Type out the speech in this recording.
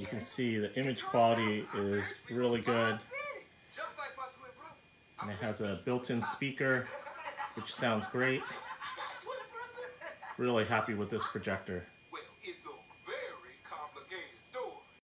you can see the image quality is really good. And it has a built-in speaker, which sounds great. Really happy with this projector.